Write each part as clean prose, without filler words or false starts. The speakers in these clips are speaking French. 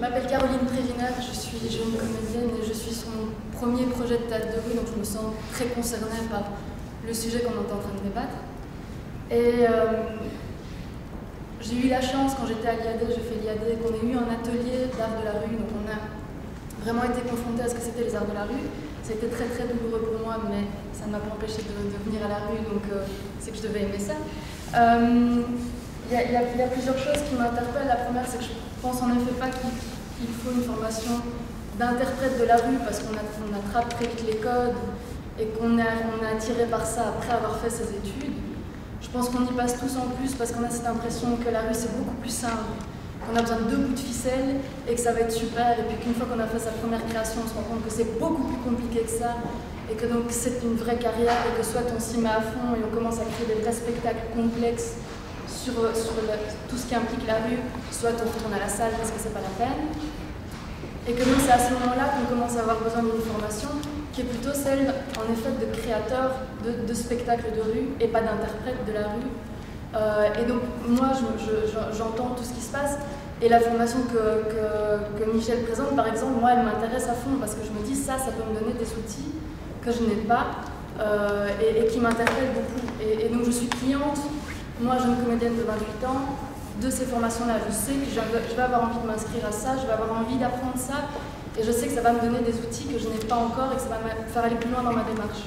m'appelle Caroline Prévinaire, je suis jeune comédienne et je suis sur mon premier projet de théâtre de rue, donc je me sens très concernée par le sujet qu'on est en train de débattre. Et j'ai eu la chance, quand j'étais à l'IAD, j'ai fait l'IAD, qu'on ait eu un atelier d'art de la rue, donc on a vraiment été confrontés à ce que c'était les arts de la rue. Ça a été très très douloureux pour moi, mais ça ne m'a pas empêché de venir à la rue, donc c'est que je devais aimer ça. Il y a plusieurs choses qui m'interpellent. La première, c'est que je pense en effet pas qu'il faut une formation d'interprète de la rue parce qu'on attrape très vite les codes et qu'on est attiré par ça après avoir fait ses études. Je pense qu'on y passe tous en plus parce qu'on a cette impression que la rue c'est beaucoup plus simple, qu'on a besoin de 2 bouts de ficelle et que ça va être super, et puis qu'une fois qu'on a fait sa première création, on se rend compte que c'est beaucoup plus compliqué que ça et que donc c'est une vraie carrière et que soit on s'y met à fond et on commence à créer des vrais spectacles complexes sur tout ce qui implique la rue, soit on retourne à la salle parce que c'est pas la peine. Et que donc c'est à ce moment-là qu'on commence à avoir besoin d'une formation qui est plutôt celle, en effet, de créateur de spectacles de rue et pas d'interprète de la rue. Et donc moi, j'entends tout ce qui se passe et la formation que Michel présente, par exemple, moi, elle m'intéresse à fond parce que je me dis ça peut me donner des outils que je n'ai pas et qui m'interpellent beaucoup. Et donc je suis cliente, moi, jeune comédienne de 28 ans, de ces formations-là. Je sais que je vais avoir envie de m'inscrire à ça, je vais avoir envie d'apprendre ça, et je sais que ça va me donner des outils que je n'ai pas encore et que ça va me faire aller plus loin dans ma démarche.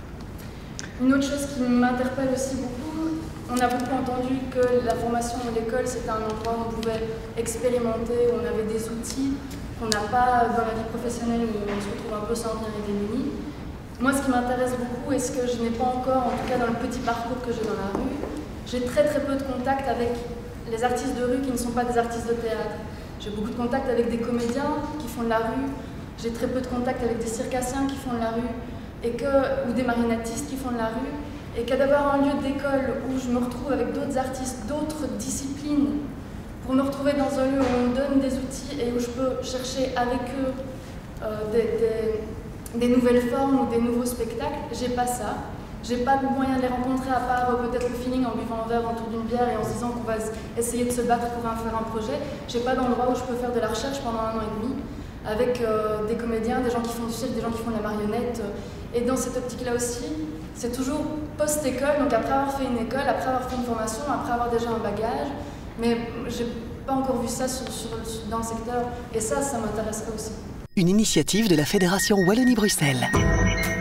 Une autre chose qui m'interpelle aussi beaucoup, on a beaucoup entendu que la formation à l'école, c'était un endroit où on pouvait expérimenter, où on avait des outils qu'on n'a pas dans la vie professionnelle, où on se retrouve un peu sans rien et démuni. Moi, ce qui m'intéresse beaucoup, et ce que je n'ai pas encore, en tout cas dans le petit parcours que j'ai dans la rue, j'ai très très peu de contact avec les artistes de rue qui ne sont pas des artistes de théâtre. J'ai beaucoup de contact avec des comédiens qui font de la rue, j'ai très peu de contact avec des circassiens qui font de la rue, ou des marionnettistes qui font de la rue, et que d'avoir un lieu d'école où je me retrouve avec d'autres artistes, d'autres disciplines, pour me retrouver dans un lieu où on me donne des outils et où je peux chercher avec eux des nouvelles formes ou des nouveaux spectacles, j'ai pas ça. J'ai pas de moyen de les rencontrer à part peut-être le feeling en buvant un verre autour d'une bière et en se disant qu'on va essayer de se battre pour faire un projet. J'ai pas d'endroit où je peux faire de la recherche pendant 1 an et demi avec des comédiens, des gens qui font du cirque, des gens qui font de la marionnette. Et dans cette optique-là aussi, c'est toujours post-école, donc après avoir fait une école, après avoir fait une formation, après avoir déjà un bagage. Mais j'ai pas encore vu ça dans le secteur et ça m'intéresserait aussi. Une initiative de la Fédération Wallonie-Bruxelles.